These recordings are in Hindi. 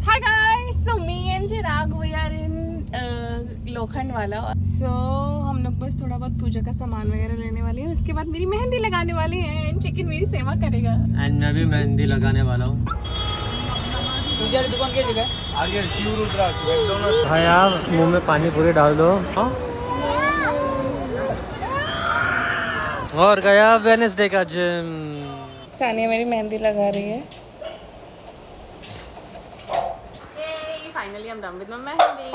Hi guys, so me and Chirag we are in लोखंड वाला। So हम लोग बस थोड़ा बहुत पूजा का सामान वगैरह लेने वाले हैं। उसके बाद मेरी मेहंदी लगाने वाले हैं। चिकन मेरी सेवा करेगा एंड मैं भी मेहंदी लगाने वाला हूँ। दुकान की जगह आगे हाँ यार, मुंह में पानी पूरी डाल दो। और गया वेडनेसडे का जिम। सानिया मेरी मेहंदी लगा रही है। Finally I'm done with my mehendi.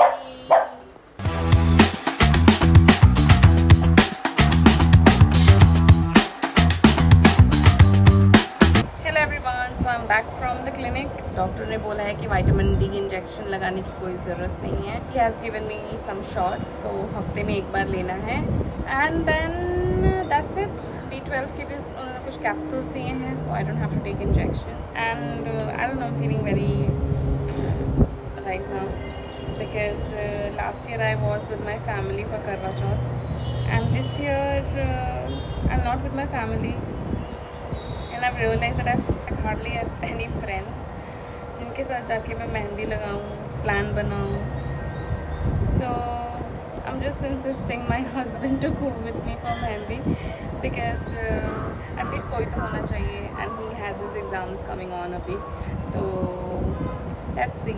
Hello everyone, so I'm back from the clinic. Doctor ने बोला है कि विटामिन डी इंजेक्शन लगाने की कोई ज़रूरत नहीं है। He has given me some shots, so हफ्ते में एक बार लेना है। And then that's it. B12 के भी उन्होंने कुछ कैप्सूल्स दिए हैं, so I don't have to take injections. And I don't know, I'm feeling very right now. Because last year I was with my family for Karwa Chauth, and this year I'm not with my family, and I've realized that I hardly have any friends जिनके साथ जाके मैं मेहंदी लगाऊं, प्लान बनाऊं. So I'm just insisting my husband to go with me for mehendi because at least कोई तो होना चाहिए, and he has his exams coming on अभी, तो let's see.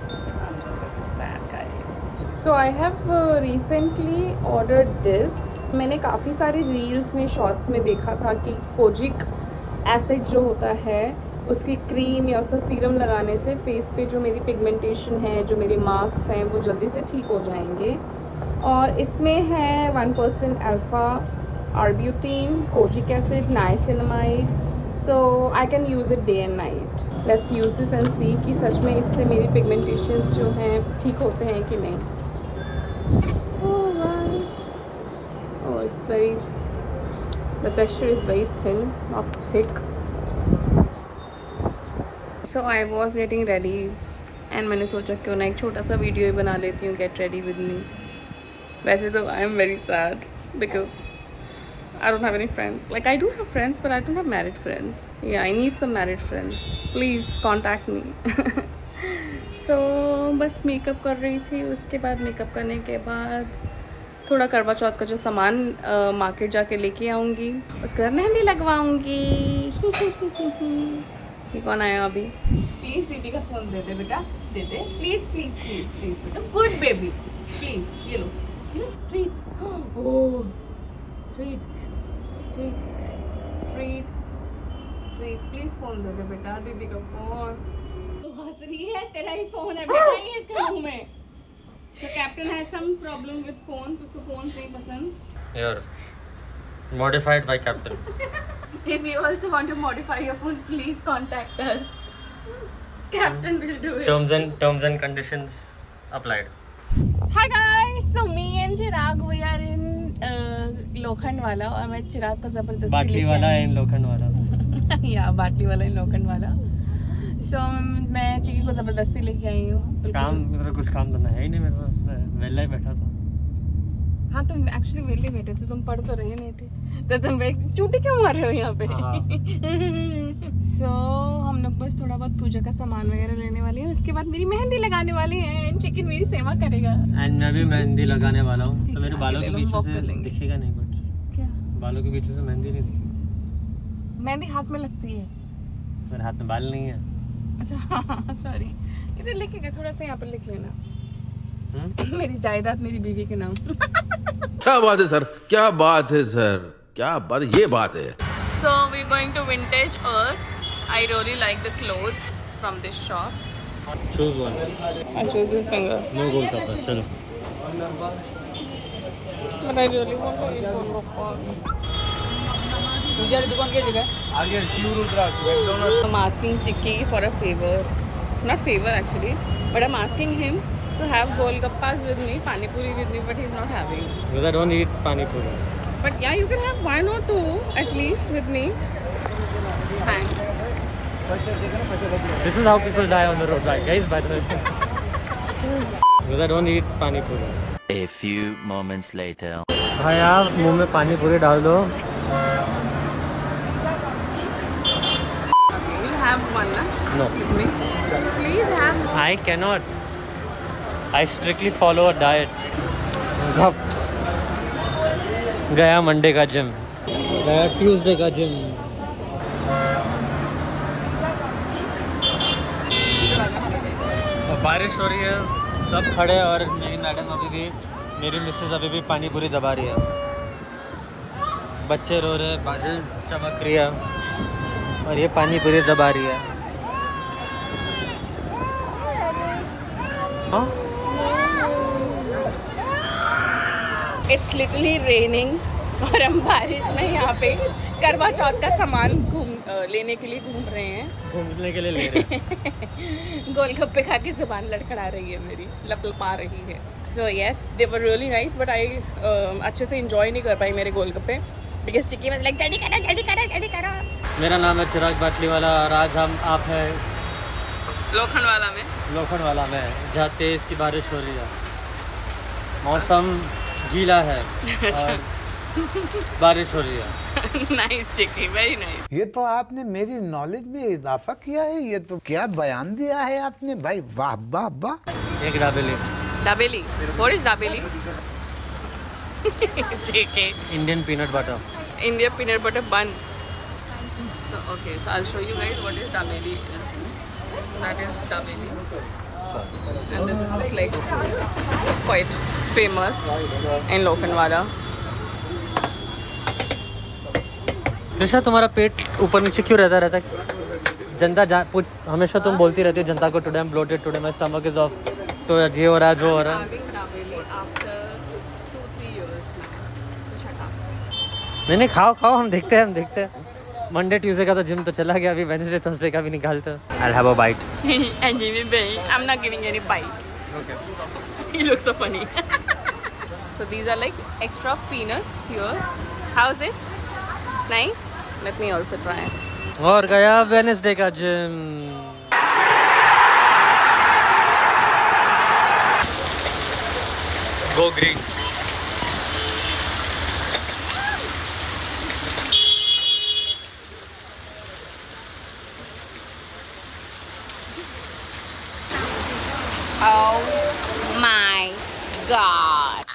So I have recently ordered this. मैंने काफ़ी सारे रील्स में शॉर्ट्स में देखा था कि कोजिक एसिड जो होता है उसकी क्रीम या उसका सीरम लगाने से फेस पे जो मेरी पिगमेंटेशन है, जो मेरे मार्क्स हैं, वो जल्दी से ठीक हो जाएंगे। और इसमें है 1% alpha arbutin, kojic acid, niacinamide. So I can use it day and night. Let's use this and see कि सच में इससे मेरी पिगमेंटेशंस जो हैं ठीक होते हैं कि नहीं। Oh, it's very, the texture is very thin, not thick. So I was getting ready and मैंने सोचा क्यों ना एक छोटा सा वीडियो ही बना लेती हूँ, get ready with me. वैसे तो I am very sad because I don't have any friends. Like I do have friends, but I don't have married friends. Yeah, I need some married friends. Please contact me. So बस मेकअप कर रही थी। उसके बाद मेकअप करने के बाद थोड़ा करवा चौथ का जो सामान मार्केट जाके लेके आऊँगी। उसके बाद मेहंदी लगवाऊँगी। ये कौन आया अभी? प्लीज़ दीदी का फ़ोन दे दे बेटा, दे दे प्लीज़ प्लीज़ प्लीज़ प्लीज़ बेटा, गुड बेबी प्लीज़। ये लो treat. Oh treat treat treat treat, please phone दे दे बेटा, दीदी का फ़ोन। तो हंस रही है, तेरा ही फ़ोन है बेटा, नहीं है इसके मुँह में। So Captain has some problem with phones. उसको phones नहीं पसंद। You're modified by Captain. If you also want to modify your phone, please contact us. Captain will do it. Terms and conditions applied. Hi guys, so me and Chirag we are in लोखंड वाला, और मैं चिराग को जबरदस्ती बाटली वाला है इन लोखंड वाला। या बाटली वाला इन लोखंड वाला। So मैं चिकी को ज़बरदस्ती लेके आई हूँ। काम मतलब कुछ काम तो है ही नहीं, मेरे को वेला ही बैठा था। हाँ तुम एक्चुअली वेले बैठे थे, तुम पढ़ तो रहे नहीं थे, तो तुम चूटी क्यों मार रहे हो यहाँ पे? So हम लोग बस थोड़ा बहुत पूजा का सामान वगैरह लेने वाले हैं। उसके बाद मेरी मेहंदी लगाने वाले हैं। चिकन मेरी सेवा करेगा एंड मैं भी मेहंदी लगाने वाला हूँ। तो मेरे बालों के बीच में से दिखेगा नहीं कुछ। क्या बालों के बीच में से मेहंदी नहीं दिखेगी? मेहंदी हाथ में लगती है। मेरे हाथ में बाल नहीं है। अच्छा हाँ सॉरी, इधर लिखेगा, थोड़ा सा यहाँ पर लिख लेना। मेरी जायदाद मेरी बीवी के नाम। क्या बात है सर, क्या बात है सर, क्या बात, ये बात है। So we're going to Vintage Earth. I really like the clothes from this shop. Choose one. I choose this finger. No Golgappa. चलो। But I really want to eat Golgappa. दुकान की जगह आगे I'm asking Chicky for a favor. Not favor actually, but I'm asking him to have Golgappas with me, Pani Puri with me, but he's not having. Because I don't eat Pani Puri. But yeah, you can have one or two at least with me. Thanks. This is how people die on the road, right, guys? By the way. Because I don't eat Pani Puri. A few moments later. हाँ यार, मुंह में पानी पूरी डाल दो। You'll have one, na? No. With me. Please have one. I cannot. I strictly follow a diet. गया मंडे का जिम, गया ट्यूसडे का जिम। बारिश हो रही है, सब खड़े और मेरी मैडम अभी भी, मेरी मिसेस अभी भी पानी पूरी दबा रही है। बच्चे रो रहे, बादल चमक रही है और ये पानी पूरी दबा रही है। हाँ? इट्स लिटरली रेनिंग और हम बारिश में यहाँ पे करवा चौथ का सामान लेने के लिए घूम रहे हैं। घूमने के लिए ले रहे हैं। गोलगप्पे खा के जुबान लड़खड़ा रही है मेरी, लपलपा रही है। So yes, they were really nice, but I अच्छे से इंजॉय नहीं कर पाई मेरे गोलगप्पे बिकॉज टिक्की वाज लाइक जल्दी करो जल्दी करो जल्दी करो। मेरा नाम है चिराग बाटलीवाला और आज आप हैं लोखंडवाला में, जहाँ तेज़ की बारिश हो रही है। मौसम गीला है और बारिश हो रही है। Nice chikki, very nice. ये तो आपने मेरी नॉलेज में इजाफा किया है, ये तो क्या बयान दिया है आपने भाई, वाह वाह वाह। एक dabeli. Dabeli, what is dabeli? JK. Indian peanut butter. Indian peanut butter bun. So okay, so I'll show you guys what is dabeli is. That is dabeli, and this is like quite famous in Lokhandwala. Krishna, तुम्हारा पेट ऊपर नीचे क्यों रहता है? जनता हमेशा तुम बोलती रहती हो जनता को, today I am bloated, today my stomach is off, तो ये हो रहा है जो हो रहा है। नहीं खाओ हम देखते हैं। मंडे ट्यूसडे का तो जिम तो चला गया, अभी वेडनेसडे थर्सडे का भी निकालते हैं। I'll have a bite. And give me bite. I'm not giving any bite. Okay. You look so funny. So these are like extra peanuts here. How's it? Nice. Let me also try. और गया वेडनेसडे का gym. Go green. Oh my God.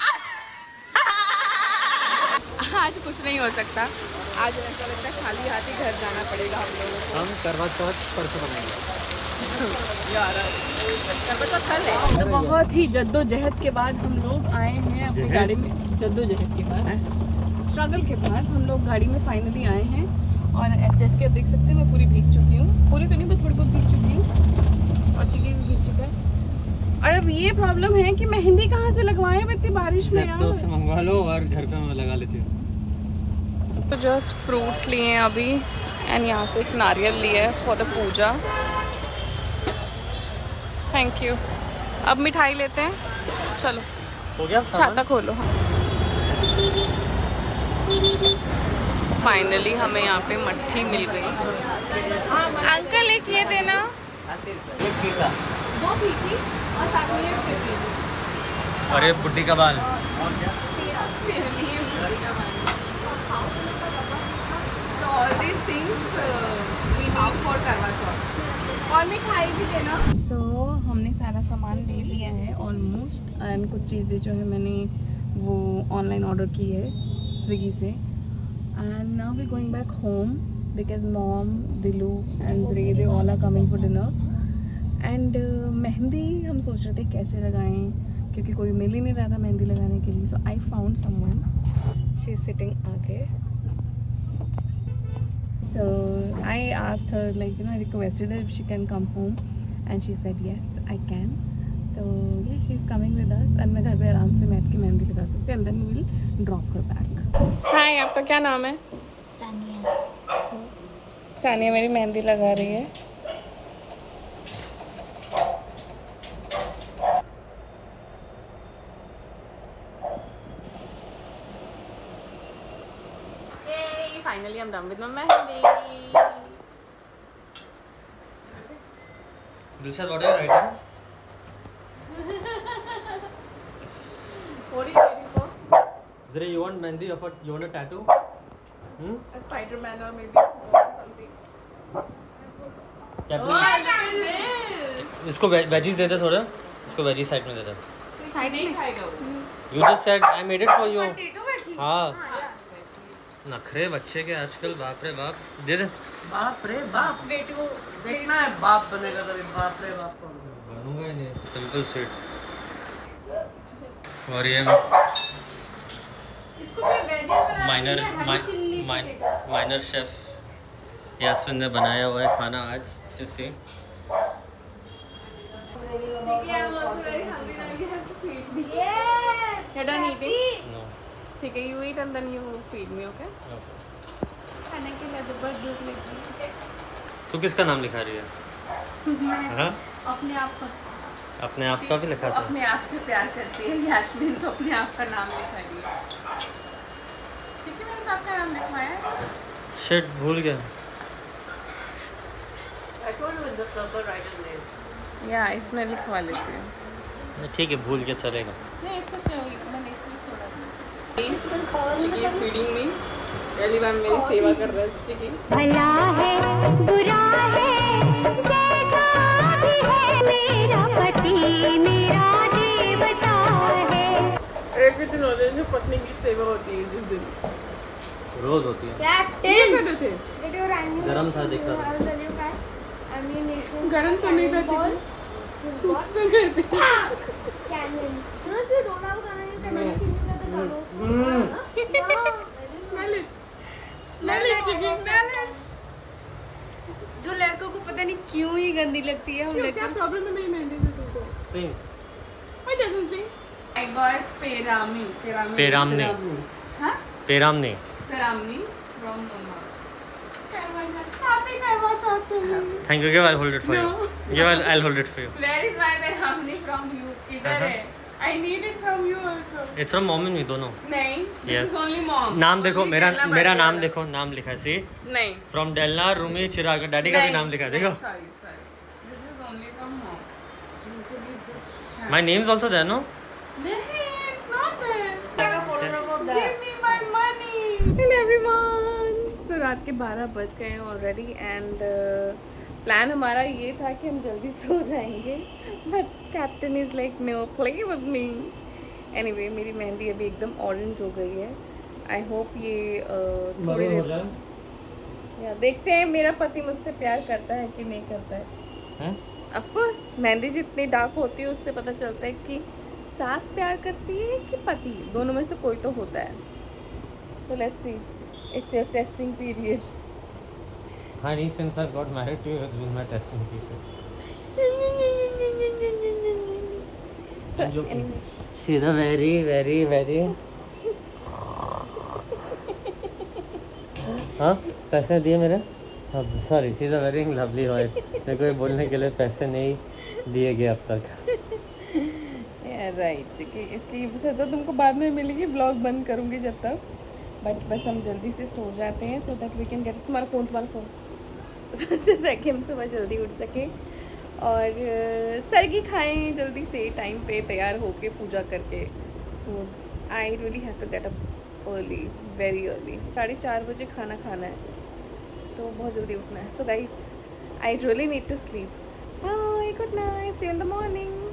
आज कुछ नहीं हो सकता, आज ऐसा लगता है खाली हाथ ही घर जाना पड़ेगा हम लोगों को। हम करवा चौथ परसों बनाएंगे यार, करवा चौथ कल है। तो बहुत ही जद्दोजहद के बाद हम लोग आए हैं अपनी गाड़ी में, जद्दोजहद के बाद, स्ट्रगल के बाद हम लोग गाड़ी में फाइनली आए हैं। और जैसे कि आप देख सकते हैं मैं पूरी भीग चुकी हूँ, पूरी तो नहीं बस थोड़ी बहुत भीग चुकी हूँ और चिकी भी भीग चुका है। और अब ये प्रॉब्लम है कि मेहंदी कहाँ से लगवाएं इतनी बारिश में यार। से मंगवा लो और घर पे मैं लगा लेती हूँ। तो जस्ट फ्रूट्स लिए हैं अभी, एंड यहाँ से एक नारियल लिया है for the puja. Thank you. अब मिठाई लेते हैं, चलो। हो गया छाता खोलो। फाइनली हमें यहाँ पे मट्ठी मिल गई। अंकल एक ये देना, 2 फीकी और साथ में ये फीकी। और ये बुड्ढी का बाल। So all these things we need for करवा चौथ। और मिठाई भी देना। So हमने सारा सामान ले लिया है ऑलमोस्ट, एंड कुछ चीज़ें जो है मैंने वो ऑनलाइन ऑर्डर की है स्विगी से। And now we going back home because mom, Dilu and Zare they all are coming for dinner. And mehndi हम सोच रहे थे कैसे लगाएं, क्योंकि कोई मिल ही नहीं रहा था मेहंदी लगाने के लिए। So I found someone, she is sitting आगे। So I asked her, like you know, I requested her if she can come home and she said yes I can. तो या she is coming with us, and मैं घर पे आराम से बैठ के मेहंदी लगा सकती हूँ, and then we will drop her back. Hi, आपका क्या नाम है? सानिया। सानिया मेरी मेहंदी लगा रही है। Finally, I'm done with my mehendi. Dilshad, what are you writing? What are you waiting for? Zara, you want mehendi? You want a tattoo? A Spider-Man or maybe something. Captain, Oh, look at this! इसको वेजीज दे दे थोड़ा, इसको वेजी साइड में दे दे। साइड नहीं खाएगा वो। You just said I made it for you. Potato veggie. हाँ नखरे बच्चे के आजकल, बाप रे बाप। दे दे। बाप रे बाप, बेटू देखना है बाप बनेगा कभी, बाप रे बाप कौन बनेगा? बनूंगा ही नहीं, सिंपल स्वीट। और ये इसको मैं वेजी बना माइनर शेफ यास्मिन ने बनाया हुआ है खाना आज। इसी ठीक है, you eat and then you feed me, okay? खाने के लिए तो बहुत भूख लगी। तू किसका नाम लिखा रही है? हाँ? अपने आप का। अपने आप का भी लिखा था। अपने आप से प्यार करती है यास्मीन, तो अपने आप का नाम लिखा रही है। ठीक है, मैंने तो आपका नाम लिखवाया है। शिट भूल गया। I told you in the circle write his name. या इसमें लिखवा लेते हैं। ठीक है भूल के चलेगा। नहीं, it's okay, मैंने इसमें छोड़ा था। चिकी is feeding me। पहली बार मेरी सेवा कर रहा है चिकी। भला है बुरा है जैसा भी है मेरा पति मेरा देवता है। एक दिन होते हैं जो पत्नी की सेवा होती है जिस दिन। रोज होती है। कैप्टन करते थे। गरम था दिख रहा था। गरम तो नहीं था चिकी। जो लड़कों को पता नहीं क्यों ही गंदी लगती है, हम क्या प्रॉब्लम है मेरी मेहंदी से तुमको? Why doesn't she? I got Peramni हाँ? पेरामनी from mama। आप ही करवा चाहते हैं। Thank you. Give I hold it for you. Give I hold it for you. Where is my Peramni from you? किधर है? I need it from you also। It's from mom and me दोनों। नहीं, Yes. this is only mom। नाम देखो, Only मेरा Della मेरा Barbara नाम वाला। देखो, नाम लिखा है सी नहीं। फ्रॉम डेलना रूमी चिराग। डैडी का भी नाम लिखा है देखो। Sorry। This is only from mom। My name is also there no. नहीं, it's not there। Give me my money। Hello everyone। So रात के 12 बज गए हैं ऑलरेडी एंड प्लान हमारा ये था कि हम जल्दी सो जाएंगे, but captain is like no play with me. Anyway मेरी मेहंदी अभी एकदम ऑरेंज हो गई है। आई होप ये थोड़ी देर या देखते हैं मेरा पति मुझसे प्यार करता है कि नहीं करता है। ऑफ कोर्स मेहंदी जितनी डार्क होती है उससे पता चलता है कि सास प्यार करती है कि पति, दोनों में से कोई तो होता है। So let's see, it's your testing period. Honey, since I got married to you, it's been my testing period. I'm joking. She's a very, very, very. हाँ पैसे दिए मेरे? Sorry, she is a very lovely wife. मेरे को ये बोलने के लिए पैसे नहीं दिए गए अब तक। राइट, इसकी सज़ा तुमको बाद में मिलेगी, ब्लॉग बंद करूँगी जब तक। बट बस हम जल्दी से सो जाते हैं so that we can get तुम्हारा फ़ोन ताकि हम सुबह जल्दी उठ सकें और सरगी खाएं जल्दी से टाइम पे तैयार होके पूजा करके। So I really have to get up early, very early. 4:30 बजे खाना खाना है तो बहुत जल्दी उठना है। So guys I really need to sleep. Bye, good night, see you in the morning.